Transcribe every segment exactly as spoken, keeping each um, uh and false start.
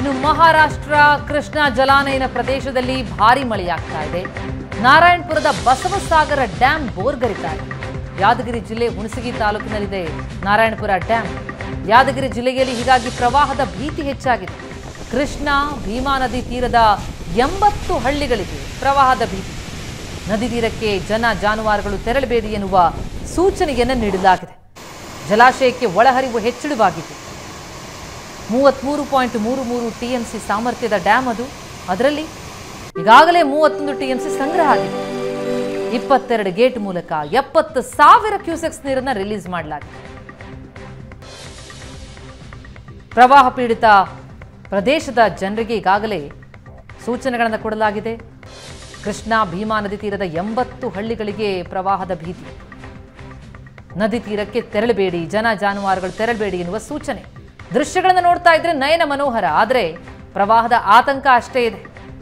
ಇನ್ನು ಮಹಾರಾಷ್ಟ್ರ ಕೃಷ್ಣಾ ಜಲಾನಯನ ಪ್ರದೇಶದಲ್ಲಿ ಭಾರಿ ಮಳೆಯಾಗ್ತಾ ಇದೆ. ನಾರಾಯಣಪುರದ ಬಸವಸಾಗರ ಡ್ಯಾಂ ಬೋರ್ಗರಿತಾ ಇದೆ. ಯಾದಗಿರಿ ಜಿಲ್ಲೆ ಹುಣಸಗಿ ತಾಲೂಕಿನಲ್ಲಿದೆ ನಾರಾಯಣಪುರ ಡ್ಯಾಂ. ಯಾದಗಿರಿ ಜಿಲ್ಲೆಯಲ್ಲಿ ಹೀಗಾಗಿ ಪ್ರವಾಹದ ಭೀತಿ ಹೆಚ್ಚಾಗಿದೆ. ಕೃಷ್ಣಾ ಭೀಮಾ ನದಿ ತೀರದ ಎಂಬತ್ತು ಹಳ್ಳಿಗಳಿಗೆ ಪ್ರವಾಹದ ಭೀತಿ. ನದಿ ತೀರಕ್ಕೆ ಜನ ಜಾನುವಾರುಗಳು ತೆರಳಬೇಡಿ ಎನ್ನುವ ಸೂಚನೆಯನ್ನು ನೀಡಲಾಗಿದೆ. ಜಲಾಶಯಕ್ಕೆ ಒಳಹರಿವು ಹೆಚ್ಚಳವಾಗಿತ್ತು. ಮೂವತ್ಮೂರು ಪಾಯಿಂಟ್ ಮೂರು ಮೂರು ಟಿಎಂಸಿ ಸಾಮರ್ಥ್ಯದ ಡ್ಯಾಂ ಅದು. ಅದರಲ್ಲಿ ಈಗಾಗಲೇ ಮೂವತ್ತೊಂದು ಟಿಎಂಸಿ ಸಂಗ್ರಹ ಆಗಿದೆ. ಇಪ್ಪತ್ತೆರಡು ಗೇಟ್ ಮೂಲಕ ಎಪ್ಪತ್ತು ಸಾವಿರ ಕ್ಯೂಸೆಕ್ಸ್ ನೀರನ್ನು ರಿಲೀಸ್ ಮಾಡಲಾಗಿದೆ. ಪ್ರವಾಹ ಪೀಡಿತ ಪ್ರದೇಶದ ಜನರಿಗೆ ಈಗಾಗಲೇ ಸೂಚನೆಗಳನ್ನು ಕೊಡಲಾಗಿದೆ. ಕೃಷ್ಣಾ ಭೀಮಾ ನದಿ ತೀರದ ಎಂಬತ್ತು ಹಳ್ಳಿಗಳಿಗೆ ಪ್ರವಾಹದ ಭೀತಿ. ನದಿ ತೀರಕ್ಕೆ ತೆರಳಬೇಡಿ, ಜನ ಜಾನುವಾರುಗಳು ತೆರಳಬೇಡಿ ಎನ್ನುವ ಸೂಚನೆ. ದೃಶ್ಯಗಳನ್ನು ನೋಡ್ತಾ ಇದ್ರೆ ನಯನ ಮನೋಹರ, ಆದರೆ ಪ್ರವಾಹದ ಆತಂಕ ಅಷ್ಟೇ ಇದೆ.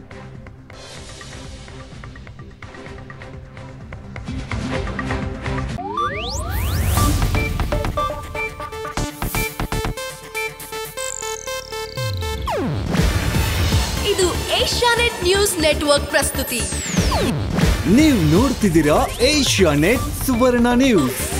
ಇದು ಏಷ್ಯಾನೆಟ್ ನ್ಯೂಸ್ ನೆಟ್ವರ್ಕ್ ಪ್ರಸ್ತುತಿ. ನೀವು ನೋಡ್ತಿದ್ದೀರಾ ಏಷ್ಯಾನೆಟ್ ಸುವರ್ಣ ನ್ಯೂಸ್.